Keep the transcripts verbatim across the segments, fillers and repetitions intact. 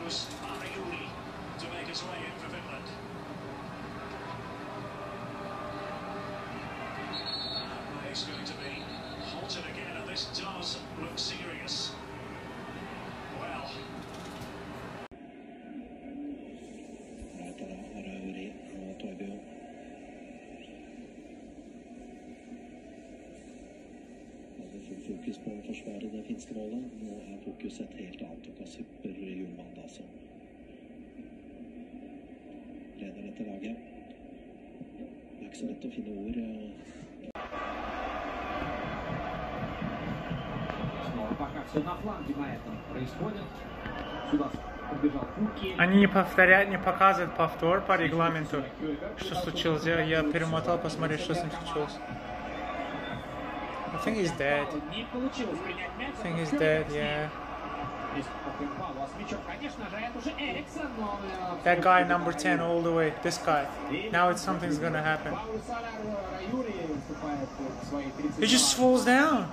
to make his way in for Finland. Uh, he's going to be halted again, and this does look serious. Well. Fokus på å forsvare det finske målet. Nå er fokus et helt annet, og Super Hjulmann da som leder dette laget. Det er ikke så lett å finne ord. Они не повторяют, не показывают повтор по регламенту. Что случилось? Я, я перемотал посмотреть, что с ним случилось. I think he's dead. I think he's dead, yeah. That guy number ten all the way, this guy. Now it's something's gonna happen. He just falls down.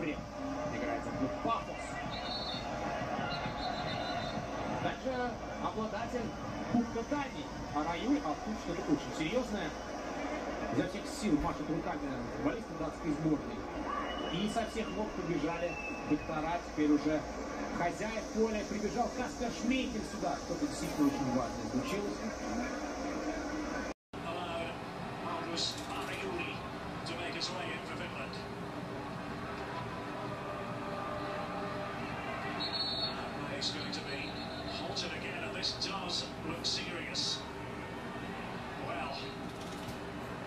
И со всех ног побежали доктора, теперь уже хозяин поля прибежал Каспер Шмейкель сюда. Что-то действительно очень важное случилось. He's going to be halted again, and this does look serious.